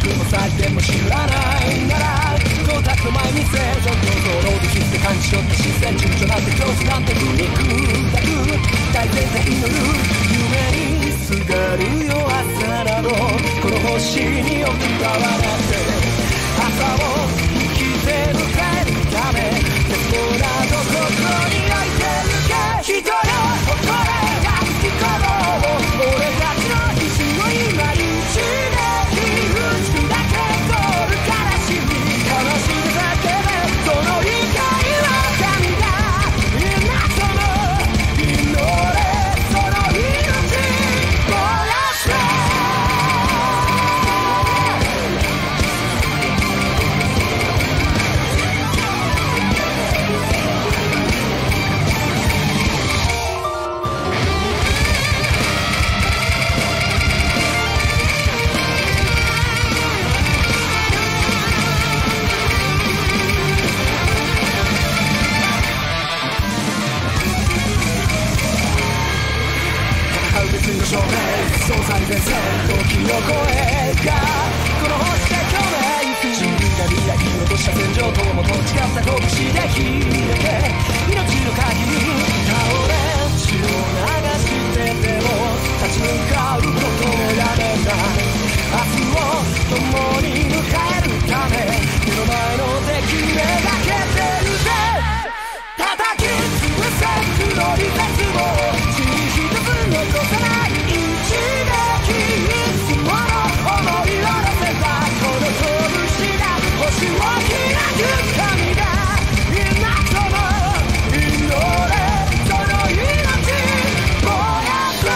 くも採点も知らないなら光沢の前見せ状況とロードキスで感じ取った視線順序なんてクロスなんて不肉だく大前提祈る夢にすがるよ朝などこの星によく変わらって朝を生きて迎えるため絶望などここに置いてゆけ人よ誇れが好きこの俺たちの意志を今一で打ち砕け通る悲しみ悲しみだけでその怒りは神がみんなその祈れその命燃やして証明そう最前線時の声がこの星で共鳴人類が未来を落とした戦場ともと違った拳で開け命の限り倒れ血を流してでも立ち向かうことをやめない明日を共に迎えるため目の前の敵めがけてるぜ叩き潰せ黒い絶望血一つ残さない一撃いつもの思いを乗せたこの拳が星を開く神がみんなその祈れその命燃やせ